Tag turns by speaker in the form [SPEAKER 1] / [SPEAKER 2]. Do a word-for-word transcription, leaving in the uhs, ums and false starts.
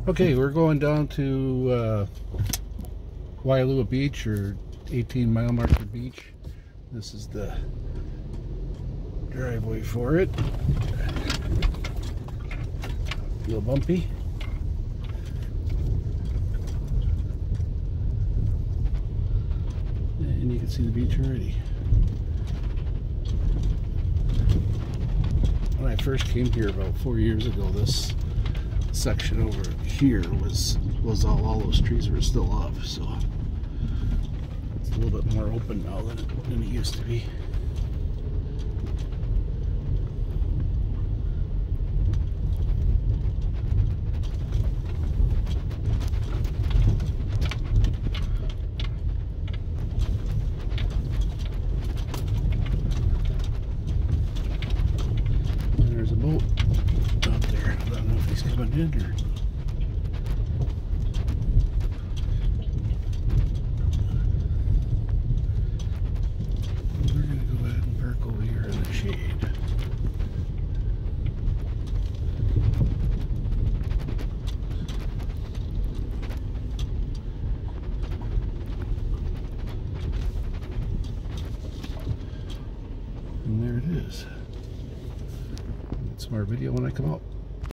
[SPEAKER 1] Okay, we're going down to uh, Waialua Beach, or eighteen mile marker beach. This is the driveway for it. Feel bumpy. And you can see the beach already. When I first came here about four years ago, this section over here was was all, all those trees were still up, so it's a little bit more open now than it, than it used to be. And there's a boat out there. I don't know if he's coming in or. We're gonna go ahead and park over here in the shade. And there it is. Get some more video when I come out.